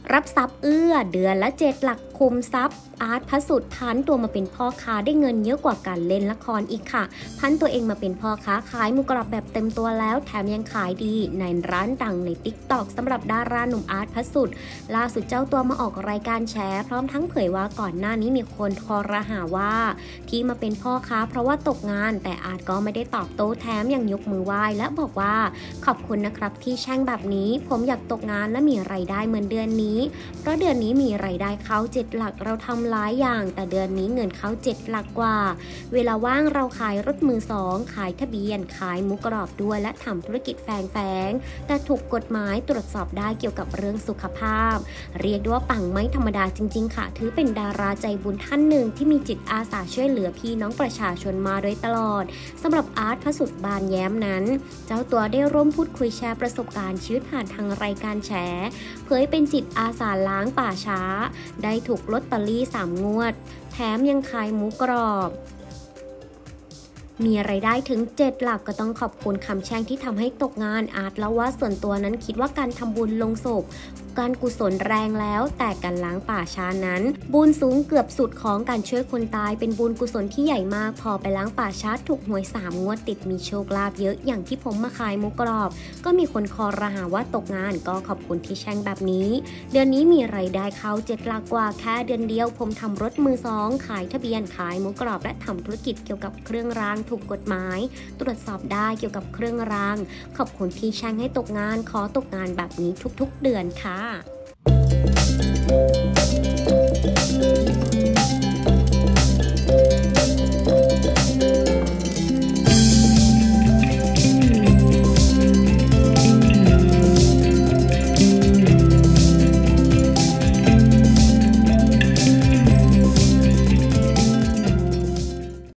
รับทรัพย์เอื้อเดือนละ7หลักคุมทรัพย์อาร์ตพระสุดพันตัวมาเป็นพ่อค้าได้เงินเยอะกว่าการเล่นละครอีกค่ะพันตัวเองมาเป็นพ่อค้าขายหมูกรอบแบบเต็มตัวแล้วแถมยังขายดีในร้านดังใน TikTok สำหรับดาราหนุ่มอาร์ตพระสุดล่าสุดเจ้าตัวมาออกรายการแฉพร้อมทั้งเผยว่าก่อนหน้านี้มีคนคอรหาว่าที่มาเป็นพ่อค้าเพราะว่าตกงานแต่อาร์ตก็ไม่ได้ตอบโต้แถมยังยกมือไหว้และบอกว่าขอบคุณนะครับที่แช่งแบบนี้ผมอยากตกงานและมีรายได้เหมือนเดือนนี้เพราะเดือนนี้มีรายได้เข้า7หลักเราทำหลายอย่างแต่เดือนนี้เงินเข้า7หลักกว่าเวลาว่างเราขายรถมือสองขายทะเบียนขายหมูกรอบด้วยและทำธุรกิจแฝงแต่ถูกกฎหมายตรวจสอบได้เกี่ยวกับเรื่องสุขภาพเรียกได้ว่าปังไม่ธรรมดาจริงๆค่ะถือเป็นดาราใจบุญท่านหนึ่งที่มีจิตอาสาช่วยเหลือพี่น้องประชาชนมาโดยตลอดสำหรับอาร์ตพระสุดบานแย้มนั้นเจ้าตัวได้ร่วมพูดคุยแชร์ประสบการณ์ชีวิตผ่านทางรายการแฉเผยเป็นจิตอาสาล้างป่าช้าได้ถูกลอตเตอรี่3งวดแถมยังขายหมูกรอบมีรายได้ถึง7หลักก็ต้องขอบคุณคำแช่งที่ทำให้ตกงานอาร์ตเล่าว่าส่วนตัวนั้นคิดว่าการทำบุญลงศพการกุศลแรงแล้วแต่การล้างป่าช้านั้นบุญสูงเกือบสุดของการช่วยคนตายเป็นบุญกุศลที่ใหญ่มากพอไปล้างป่าช้าถูกหวย3งวดติดมีโชคลาภเยอะอย่างที่ผมมาขายหมูกรอบก็มีคนคอรหาว่าตกงานก็ขอบคุณที่แช่งแบบนี้เดือนนี้มีรายได้เข้า7หลักกว่าแค่เดือนเดียวผมทำรถมือสองขายทะเบียนขายหมูกรอบและทำธุรกิจเกี่ยวกับเครื่องรางถูกกฎหมายตรวจสอบได้เกี่ยวกับเครื่องรางขอบคุณที่แช่งให้ตกงานขอตกงานแบบนี้ทุกๆเดือนค่ะ